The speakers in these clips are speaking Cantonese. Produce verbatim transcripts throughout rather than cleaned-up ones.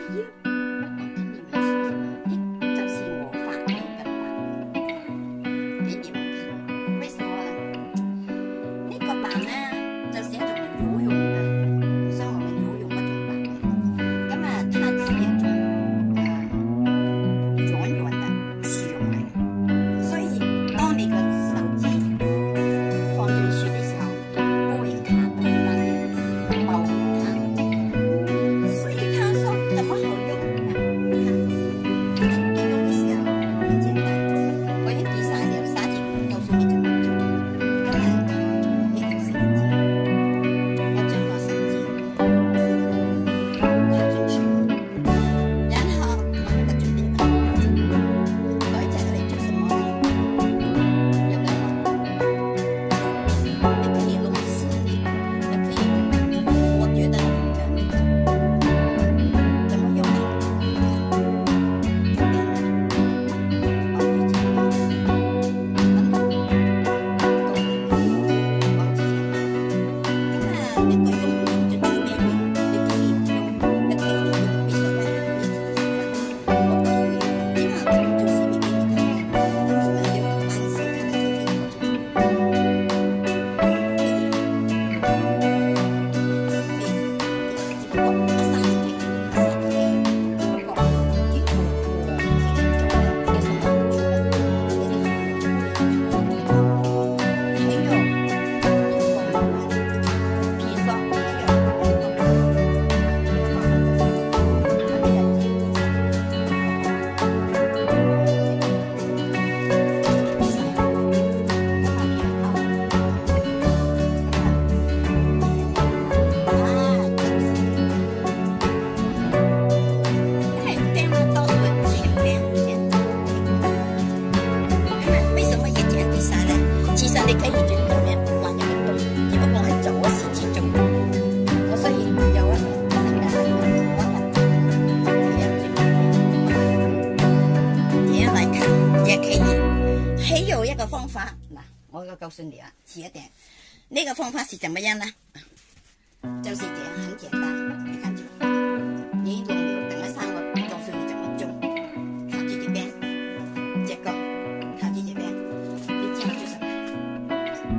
告诉你啊，起一点。那个方法是怎么样呢？就是这样，很简单。你看住，你弄了等一下，我告诉你怎么做。靠住这边，这个靠住这边，你这样做什么？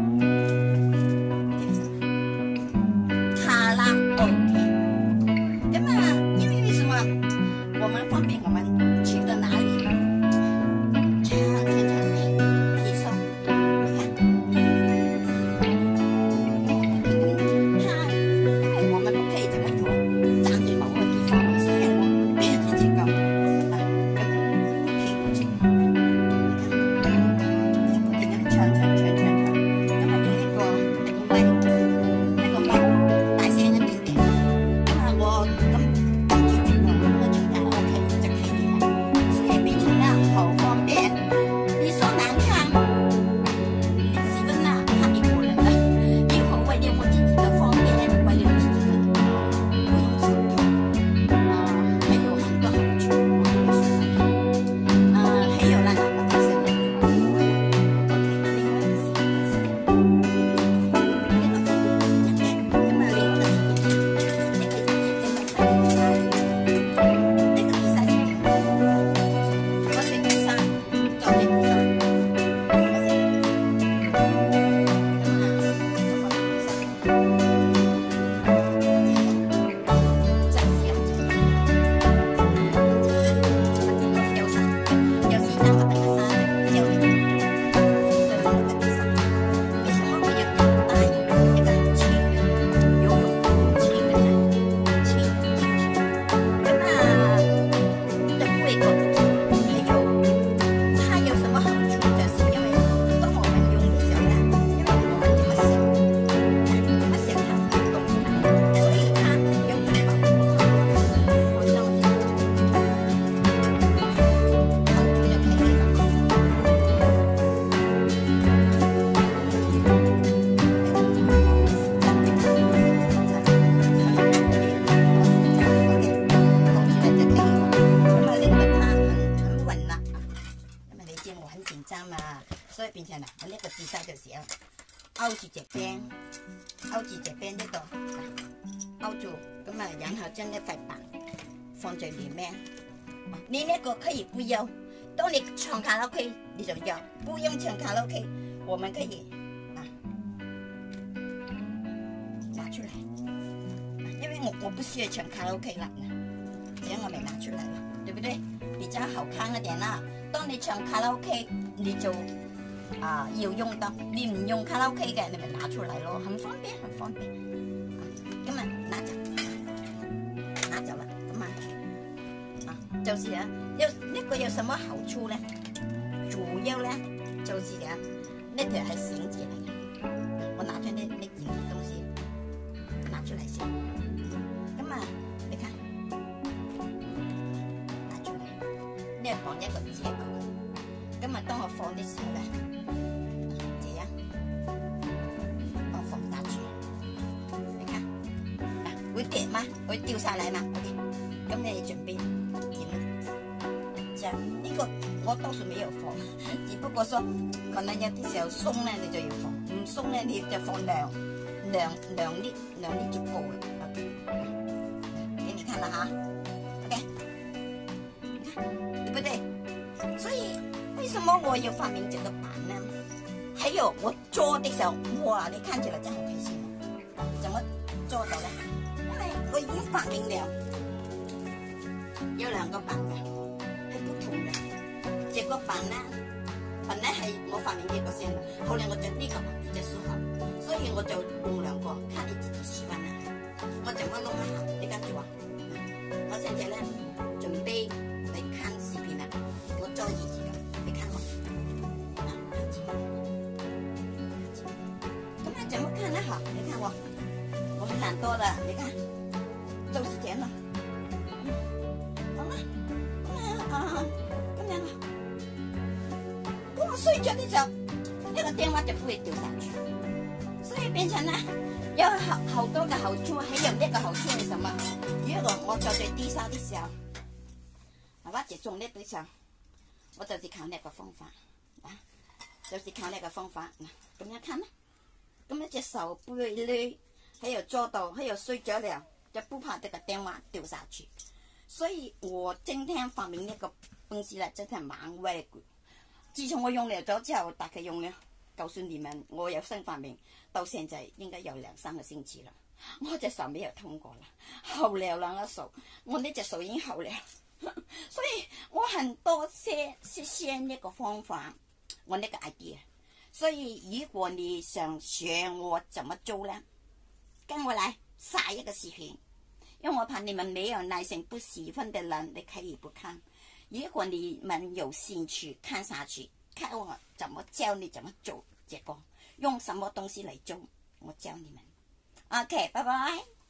这个什么？卡拉 OK。那么，因为什么？我们方便我们去到哪里？ 所以變成嗱，我呢個姿勢就時候勾住隻邊，勾住隻邊呢度，勾住，咁啊，然後將呢塊板放在里面。你那个可以不要，当你唱卡拉 OK 你就要，不用唱卡拉 OK， 我们可以啊拿出来，因为我我不需要唱卡拉 OK 了，这样我没拿出来了，对不对？比较好看一点啦。當你唱卡拉 OK， 你就啊要用到，你唔用卡拉 OK 嘅，你咪拿出嚟咯，很方便，很方便。咁啊拿走，拿走啦，咁啊啊，就是啊，有呢、這個有什麼好處咧？主要咧就是啊，呢條係繩子嚟嘅，我拿出呢呢件東西，拿出嚟先。咁啊，你看。呢係放一個結構，今日當我放的時候咧，這樣我放下去，你看，嗱會跌嗎？會掉下來嗎 ？OK， 咁你準備剪啦。這樣呢個我多數沒有放，只不過說可能有啲時候鬆咧，你就要放；唔鬆咧，你就放兩兩兩粒兩粒就夠啦。OK， 給你看啦嚇 ，OK。對不對？所以為什麼我要發明這個版呢？還有我做的時候，哇！你看起來真好開心啊！怎麼做到呢？因為我已經發明了有兩個版嘅，係不同嘅。這個版呢，本來係我發明呢個先嘅，後來我覺得呢個版比較適合，所以我就用兩個，看你自己喜歡啦。我怎麼弄啊？你跟住我，我現在呢準備。做一幾個，你看我，啊，看幾個，咁樣怎麼看呢？好，你看我，我很懶惰的，你看，就是這樣了，好啦，咁樣啊，咁樣啊，當我睡覺的時候，呢個電話就不會掉下去，所以變成呢有好好多個好處，還有呢個好處係什麼？如果我做對低燒的時候，或者種呢的時候。我就是靠呢個方法，啊，就是靠呢個方法嗱，咁樣看啦，咁樣隻手不會累，還有做到，還有睡着了，就不怕這個電話掉下去。所以我今天發明呢個東西咧，真係蠻威嘅。自從我用了咗之後，大概用了，告訴你們，我有新發明，到現在應該有兩三個星期啦。我隻手沒有痛過啦，好了兩個手，我呢隻手已經好了。所以我很多謝謝謝呢個方法，我呢個 idea。所以如果你想學我怎麼做呢，跟我來下一個視頻，因為我怕你們沒有耐心不喜歡的人，你可以不看。如果你們有興趣看下去，看我怎麼教你怎麼做這個，用什麼東西來做，我教你們。OK，拜拜。